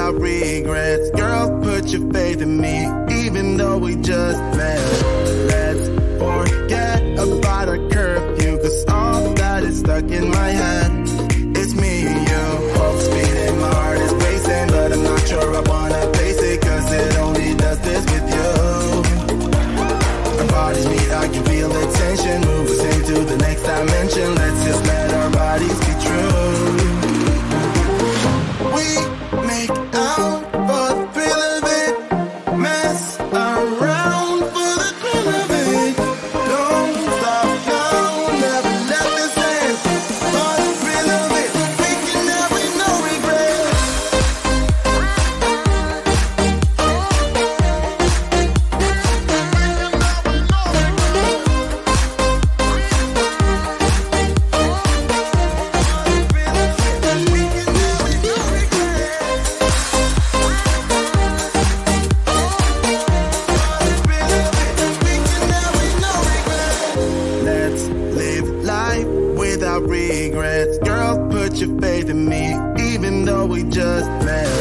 without regrets. Girl, put your faith in me, even though we just met. Let's forget about our curfew, cause all that is stuck in my head. It's me and you, both speeding, my heart is racing, but I'm not sure I wanna face it, cause it only does this with you. Our bodies meet, I can feel the tension, move us into the next dimension. Let's just let our bodies be true. We make out for the thrill of it, mess around for the thrill of it. Don't stop now, never let this end. For the thrill of it, we can have it, no regret. Let's live life without regrets. Girl, put your faith in me, even though we just met.